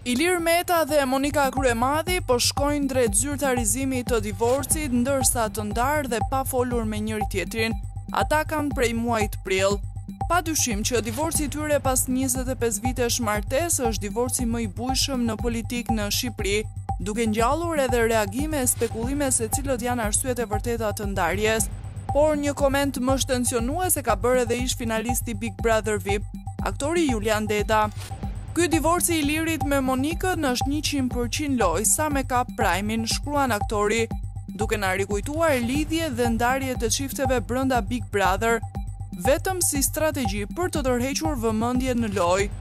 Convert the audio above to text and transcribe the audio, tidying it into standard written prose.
Ilir Meta dhe Monika Kryemadhi po shkojnë drejt zyrtarizimit të divorcit, ndërsa të ndarë dhe pa folur me njëri tjetrin, ata kanë prej muajit prill. Pa dyshim që divorci i tyre pas 25 vitesh martesë është divorci më i bujshëm në politik në Shqipëri, duke ngjallur edhe reagime e spekulime se cilët janë arsyet e vërteta të ndarjes. Por një koment më shtensionues e ka bërë edhe ish finalisti Big Brother VIP, aktori Julian Deda. Ky divorci i Ilirit me Monikën është 100% loj sa me kap Prime-in, shkruan aktori, duke na rikujtuar lidhje dhe ndarje të çifteve brenda Big Brother, vetëm si strategji për të tërhequr vëmendjen në lojë.